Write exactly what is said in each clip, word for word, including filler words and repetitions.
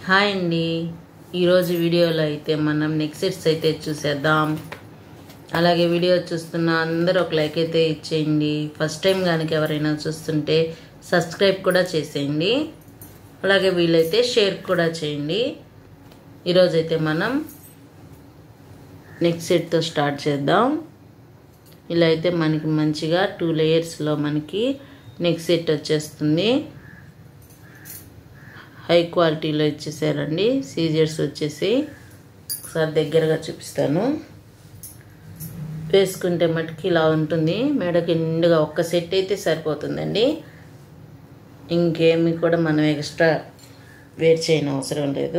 Hi అండి, ఈరోజు వీడియోలో అయితే మనం నెక్ సెట్స్ అయితే చూసేద్దాం. అలాగే వీడియో చూస్తున్న అందరూ ఒక లైక్ అయితే ఇచ్చేయండి. ఫస్ట్ టైం కనుక ఎవరైనా చూస్తుంటే సబ్స్క్రైబ్ కూడా చేసేయండి. అలాగే వీలైతే షేర్ కూడా చేయండి. ఈరోజైతే మనం నెక్ సెట్తో స్టార్ట్ చేద్దాం. ఇలా అయితే మనకి మంచిగా టూ లేయర్స్లో మనకి నెక్ సెట్ వచ్చేస్తుంది. హై క్వాలిటీలో ఇచ్చేసారండి. సీజర్స్ వచ్చేసి ఒకసారి దగ్గరగా చూపిస్తాను. వేసుకుంటే మటుకి ఇలా ఉంటుంది. మెడకి నిండుగా ఒక్క సెట్ అయితే సరిపోతుందండి. ఇంకేమి కూడా మనం ఎక్స్ట్రా వేర్ చేయని అవసరం లేదు.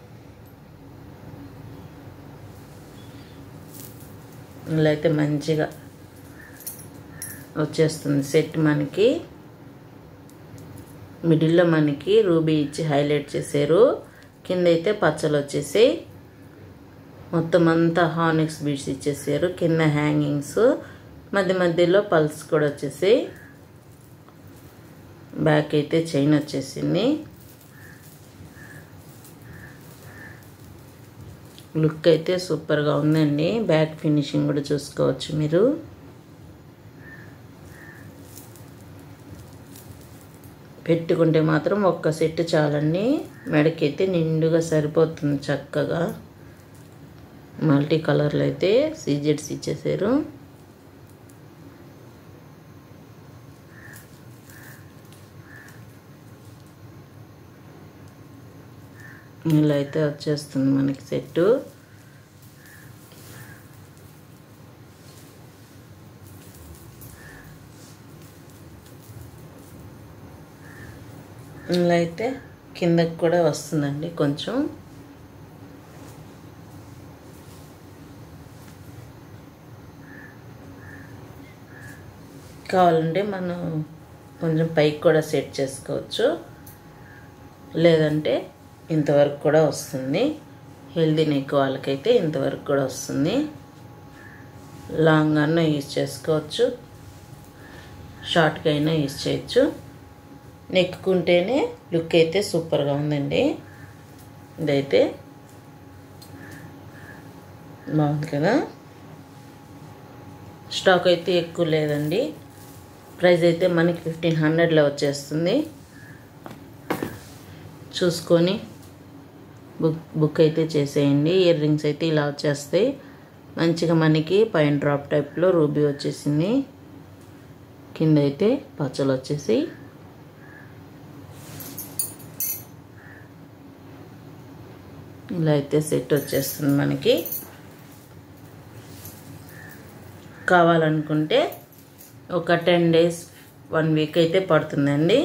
ఇలా అయితే మంచిగా వచ్చేస్తుంది సెట్. మనకి మిడిల్లో మనకి రూబీ ఇచ్చి హైలైట్ చేశారు. కింద అయితే పచ్చలు వచ్చేసి మొత్తం అంతా హానిక్స్ బీడ్స్ ఇచ్చేసారు. కింద హ్యాంగింగ్స్, మధ్య మధ్యలో పల్స్ కూడా వచ్చేసి, బ్యాక్ అయితే చైన్ వచ్చేసింది. లుక్ అయితే సూపర్గా ఉందండి. బ్యాక్ ఫినిషింగ్ కూడా చూసుకోవచ్చు మీరు. పెట్టుకుంటే మాత్రం ఒక్క సెట్ చాలండి. మెడకైతే నిండుగా సరిపోతుంది చక్కగా. మల్టీ కలర్లో అయితే సీజెడ్స్ ఇచ్చేసారు. ఇలా అయితే వచ్చేస్తుంది మనకి సెట్టు. ఇలా అయితే కిందకి కూడా వస్తుందండి కొంచెం. కావాలంటే మనం కొంచెం పైకి కూడా సెట్ చేసుకోవచ్చు, లేదంటే ఇంతవరకు కూడా వస్తుంది. హెల్దీ నెక్ వాళ్ళకైతే ఇంతవరకు కూడా వస్తుంది. లాంగ్ అన్న యూజ్ చేసుకోవచ్చు, షార్ట్గా అయినా యూజ్ చేయొచ్చు. నెక్కుంటేనే లుక్ అయితే సూపర్గా ఉందండి. ఇదైతే బాగుంది కదా. స్టాక్ అయితే ఎక్కువ లేదండి. ప్రైస్ అయితే మనకి ఫిఫ్టీన్ హండ్రెడ్లో వచ్చేస్తుంది. చూసుకొని బుక్ బుక్ అయితే చేసేయండి. ఇయర్ రింగ్స్ అయితే ఇలా వచ్చేస్తాయి. మంచిగా మనకి పైన డ్రాప్ టైప్లో రూబీ వచ్చేసింది. కింద అయితే పచ్చలు వచ్చేసి, ఇలా అయితే సెట్ వచ్చేస్తుంది మనకి. కావాలనుకుంటే ఒక టెన్ డేస్ వన్ వీక్ అయితే పడుతుందండి.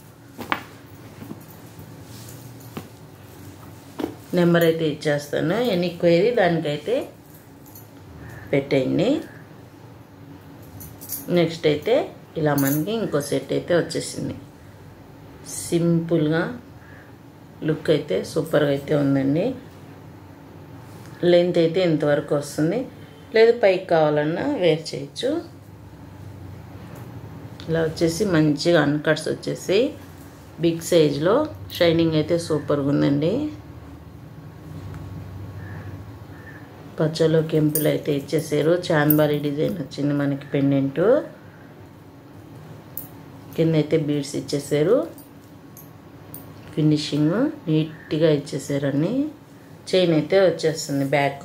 నెంబర్ అయితే ఇచ్చేస్తాను. ఎనీ క్వైరీ దానికైతే పెట్టేయండి. నెక్స్ట్ అయితే ఇలా మనకి ఇంకో సెట్ అయితే వచ్చేసింది. సింపుల్గా లుక్ అయితే సూపర్గా అయితే ఉందండి. లెంత్ అయితే ఇంతవరకు వస్తుంది, లేదు పైకి కావాలన్నా వేర్ చేయొచ్చు. ఇలా వచ్చేసి మంచిగా అన్కట్స్ వచ్చేసి బిగ్ సైజ్లో షైనింగ్ అయితే సూపర్గా ఉందండి. పచ్చలో కెంపులు అయితే ఇచ్చేసారు. చాన్బాలి డిజైన్ వచ్చింది మనకి పెండెంటు. కింద అయితే బీడ్స్ ఇచ్చేసారు. ఫినిషింగ్ నీట్గా ఇచ్చేసారని. చైన్ అయితే వచ్చేస్తుంది బ్యాక్.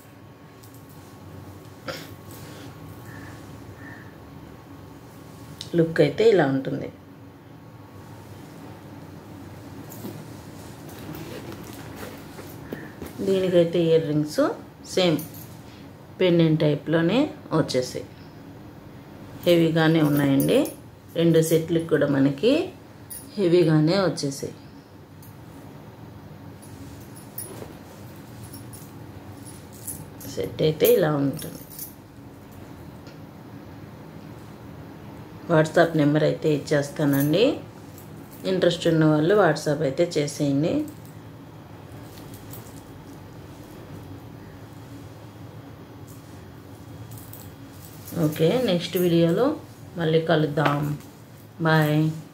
లుక్ అయితే ఇలా ఉంటుంది. దీనికైతే ఇయర్ రింగ్స్ సేమ్ పెండెంట్ టైప్లోనే వచ్చేసాయి. హెవీగానే ఉన్నాయండి. రెండు సెట్లకు కూడా మనకి హెవీగానే వచ్చేసాయి. సెట్ అయితే ఇలా ఉంటుంది. వాట్సాప్ నెంబర్ అయితే ఇచ్చేస్తానండి. ఇంట్రెస్ట్ ఉన్న వాళ్ళు వాట్సాప్ అయితే చేసేయండి. ఓకే, నెక్స్ట్ వీడియోలో మళ్ళీ కలుద్దాం. బాయ్.